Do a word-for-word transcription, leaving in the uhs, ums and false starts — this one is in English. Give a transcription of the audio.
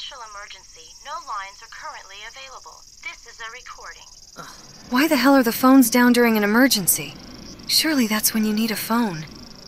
special emergency. No lines are currently available. This is a recording. Ugh. Why the hell are the phones down during an emergency? Surely that's when you need a phone.